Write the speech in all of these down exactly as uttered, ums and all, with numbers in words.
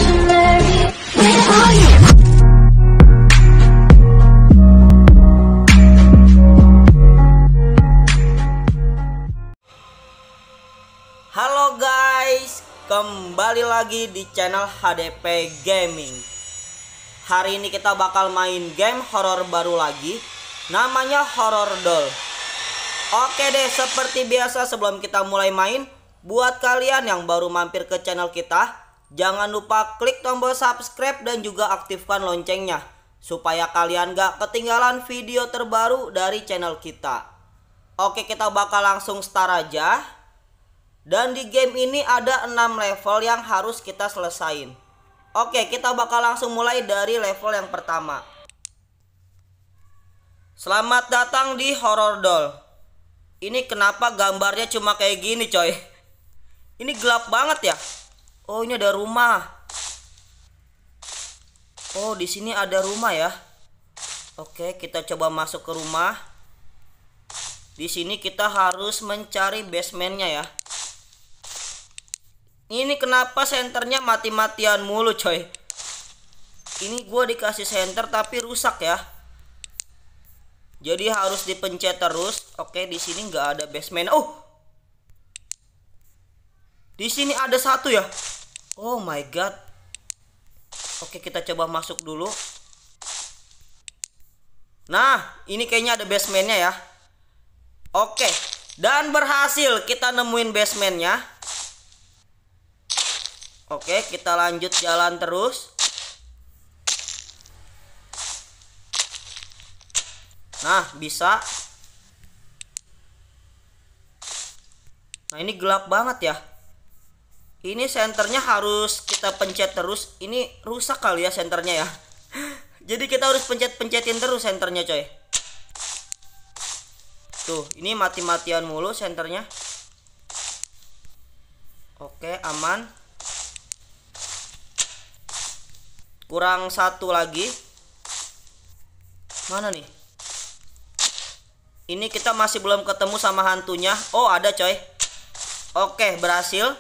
Halo guys, kembali lagi di channel H D P Gaming. Hari ini kita bakal main game horor baru lagi, namanya Horror Doll. Oke deh, seperti biasa sebelum kita mulai main, buat kalian yang baru mampir ke channel kita, jangan lupa klik tombol subscribe dan juga aktifkan loncengnya, supaya kalian gak ketinggalan video terbaru dari channel kita. Oke, kita bakal langsung start aja. Dan di game ini ada enam level yang harus kita selesain. Oke, kita bakal langsung mulai dari level yang pertama. Selamat datang di Horror Doll. Ini kenapa gambarnya cuma kayak gini coy? Ini gelap banget ya. Oh, ini ada rumah. Oh, di sini ada rumah ya. Oke, kita coba masuk ke rumah. Di sini kita harus mencari basementnya ya. Ini kenapa senternya mati-matian mulu coy? Ini gue dikasih senter tapi rusak ya. Jadi harus dipencet terus. Oke, di sini nggak ada basement. Oh, di sini ada satu ya. Oh my god. Oke, kita coba masuk dulu. Nah, ini kayaknya ada basementnya ya. Oke, dan berhasil kita nemuin basementnya. Oke, kita lanjut jalan terus. Nah, bisa. Nah, ini gelap banget ya. Ini senternya harus kita pencet terus. Ini rusak kali ya senternya ya. Jadi kita harus pencet-pencetin terus senternya coy. Tuh, ini mati-matian mulu senternya. Oke, aman. Kurang satu lagi. Mana nih? Ini kita masih belum ketemu sama hantunya. Oh, ada coy. Oke, berhasil.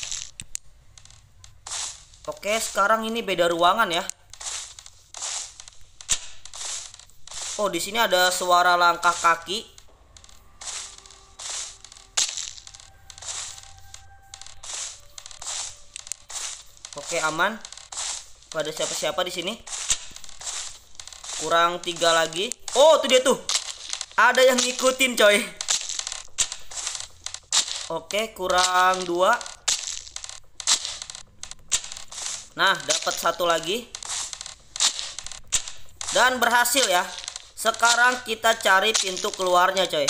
Oke, sekarang ini beda ruangan ya. Oh, di sini ada suara langkah kaki. Oke, aman. Gak ada siapa-siapa di sini. Kurang tiga lagi. Oh, tuh dia tuh. Ada yang ngikutin coy. Oke, kurang dua. Nah, dapat satu lagi. Dan berhasil ya. Sekarang kita cari pintu keluarnya coy.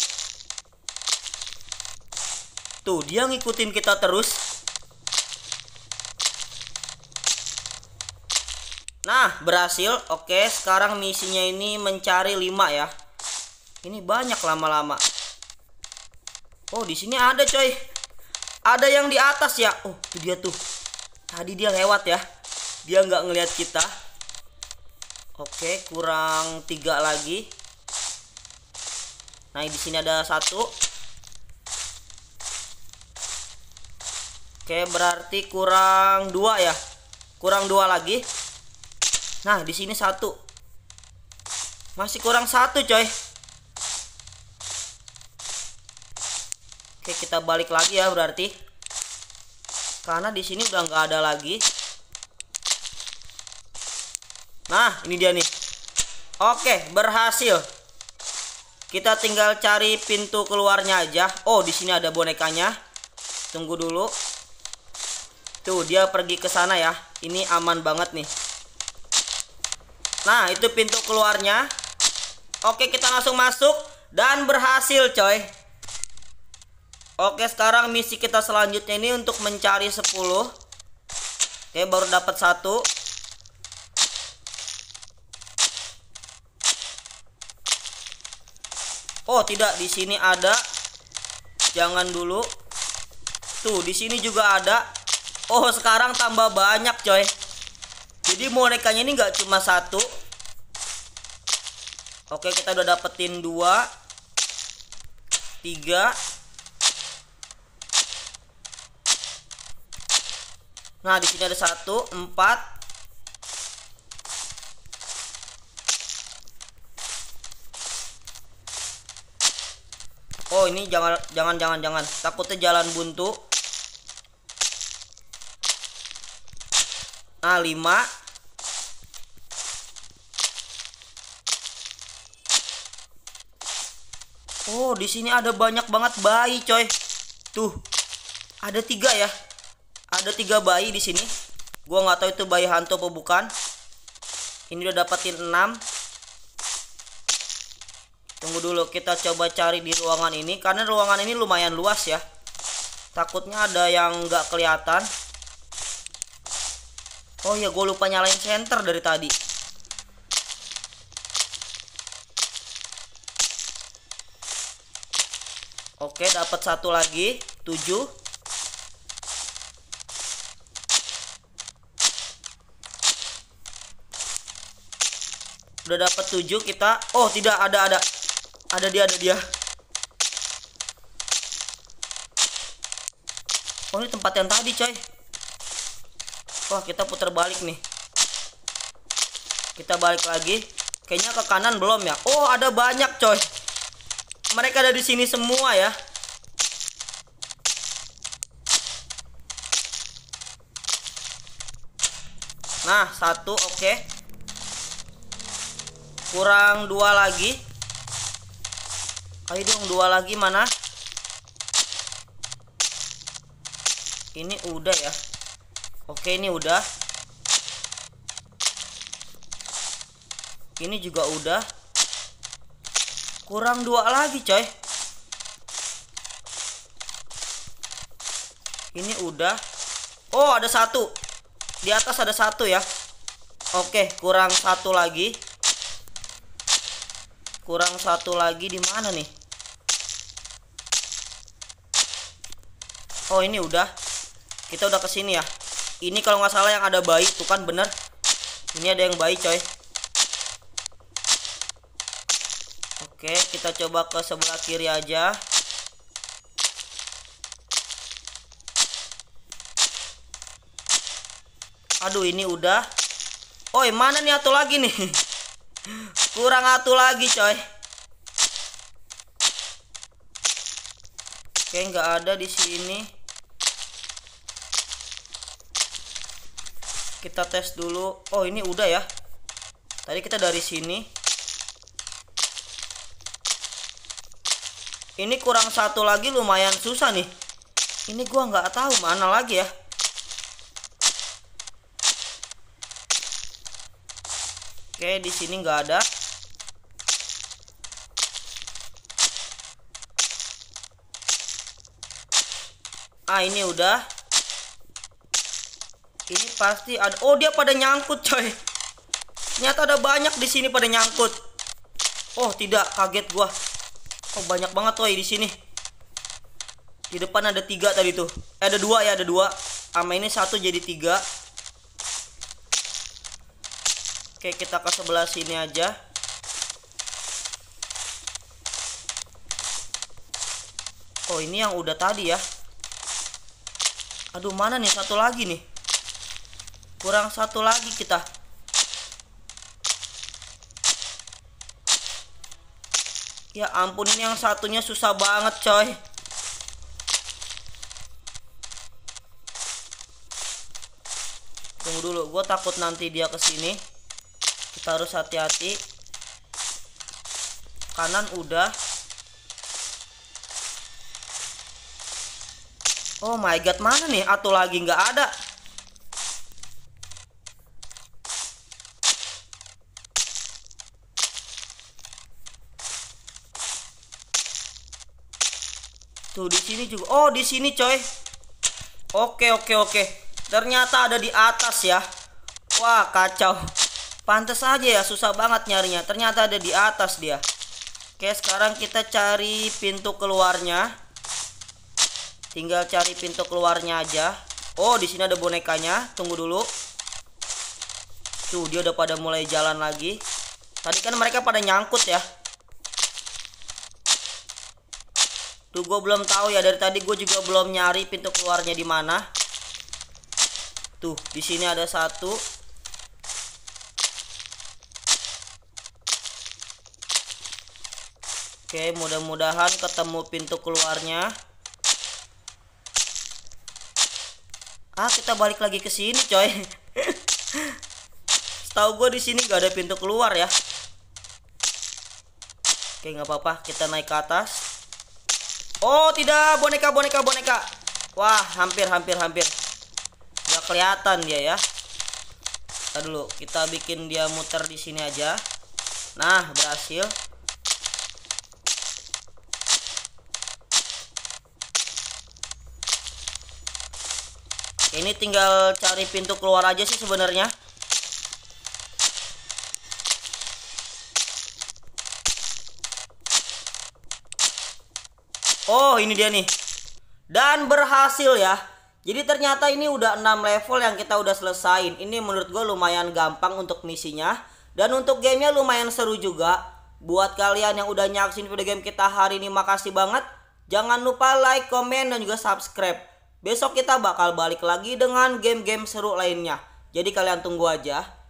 Tuh, dia ngikutin kita terus. Nah, berhasil. Oke, sekarang misinya ini mencari lima ya. Ini banyak lama-lama. Oh, di sini ada coy. Ada yang di atas ya. Oh, itu dia tuh. Tadi dia lewat ya. Dia nggak ngelihat kita. Oke, kurang tiga lagi. Nah, di sini ada satu. Oke, berarti kurang dua ya. Kurang dua lagi. Nah, di sini satu. Masih kurang satu coy. Oke, kita balik lagi ya berarti. Karena di sini udah nggak ada lagi. Nah, ini dia nih. Oke, berhasil. Kita tinggal cari pintu keluarnya aja. Oh, di sini ada bonekanya. Tunggu dulu. Tuh, dia pergi ke sana ya. Ini aman banget nih. Nah, itu pintu keluarnya. Oke, kita langsung masuk. Dan berhasil coy. Oke, sekarang misi kita selanjutnya ini untuk mencari sepuluh. Oke, baru dapat satu. Oh, tidak, di sini ada. Jangan dulu. Tuh, di sini juga ada. Oh, sekarang tambah banyak coy. Jadi bonekanya ini nggak cuma satu. Oke, kita udah dapetin dua, tiga. Nah, di sini ada satu, empat. Oh, ini jangan jangan jangan jangan. Takutnya jalan buntu. Nah, lima. Oh, di sini ada banyak banget bayi, coy. Tuh, ada tiga ya. Ada tiga bayi di sini. Gua nggak tahu itu bayi hantu apa bukan. Ini udah dapetin enam. Tunggu dulu, kita coba cari di ruangan ini. Karena ruangan ini lumayan luas ya. Takutnya ada yang nggak kelihatan. Oh ya, gue lupa nyalain senter dari tadi. Oke, dapat satu lagi, tujuh. Udah dapat tujuh kita. Oh, tidak, ada ada. Ada dia, ada dia. Oh, ini tempat yang tadi, coy. Wah, kita putar balik nih. Kita balik lagi. Kayaknya ke kanan belum ya. Oh, ada banyak, coy. Mereka ada di sini semua ya. Nah, satu, oke. Kurang dua lagi. Ayo dong, dua lagi mana? Ini udah ya. Oke, ini udah. Ini juga udah. Kurang dua lagi, coy. Ini udah. Oh, ada satu. Di atas ada satu ya. Oke, kurang satu lagi. Kurang satu lagi di mana nih? Oh, ini udah. Kita udah kesini ya. Ini kalau nggak salah yang ada bayi tuh kan, bener. Ini ada yang bayi, coy. Oke, kita coba ke sebelah kiri aja. Aduh, ini udah. Oh, mana nih atu lagi nih? Kurang atu lagi, coy. Oke, nggak ada di sini. Kita tes dulu. Oh, ini udah ya. Tadi kita dari sini. Ini kurang satu lagi, lumayan susah nih. Ini gua nggak tahu mana lagi ya. Oke, di sini nggak ada. Ah, ini udah. Ini pasti ada. Oh, dia pada nyangkut, coy. Ternyata ada banyak di sini pada nyangkut. Oh, tidak, kaget gua. Oh, banyak banget, coy, di sini. Di depan ada tiga tadi tuh. Eh, ada dua ya, ada dua. Sama ini satu jadi tiga. Oke, kita ke sebelah sini aja. Oh, ini yang udah tadi ya. Aduh, mana nih satu lagi nih? Kurang satu lagi kita. Ya ampun, ini yang satunya susah banget, coy. Tunggu dulu, gue takut nanti dia kesini. Kita harus hati-hati. Kanan udah. Oh my god, mana nih? Atau lagi nggak ada. Tuh di sini juga. Oh, di sini, coy. Oke, oke, oke. Ternyata ada di atas ya. Wah, kacau. Pantes aja ya, susah banget nyarinya. Ternyata ada di atas dia. Oke, sekarang kita cari pintu keluarnya. Tinggal cari pintu keluarnya aja. Oh, di sini ada bonekanya. Tunggu dulu. Tuh, dia udah pada mulai jalan lagi. Tadi kan mereka pada nyangkut ya. Tuh, gue belum tahu ya, dari tadi gue juga belum nyari pintu keluarnya di mana. Tuh, di sini ada satu. Oke, mudah-mudahan ketemu pintu keluarnya. Ah, kita balik lagi ke sini, coy. Setahu gue di sini gak ada pintu keluar ya. Oke, nggak apa-apa, kita naik ke atas. Oh, tidak, boneka, boneka, boneka. Wah, hampir, hampir, hampir. Gak kelihatan dia ya. Kita dulu, kita bikin dia muter di sini aja. Nah, berhasil. Ini tinggal cari pintu keluar aja sih sebenarnya. Oh, ini dia nih. Dan berhasil ya. Jadi ternyata ini udah enam level yang kita udah selesain. Ini menurut gue lumayan gampang untuk misinya. Dan untuk gamenya lumayan seru juga. Buat kalian yang udah nyaksin video game kita hari ini, makasih banget. Jangan lupa like, komen, dan juga subscribe. Besok kita bakal balik lagi dengan game-game seru lainnya. Jadi kalian tunggu aja.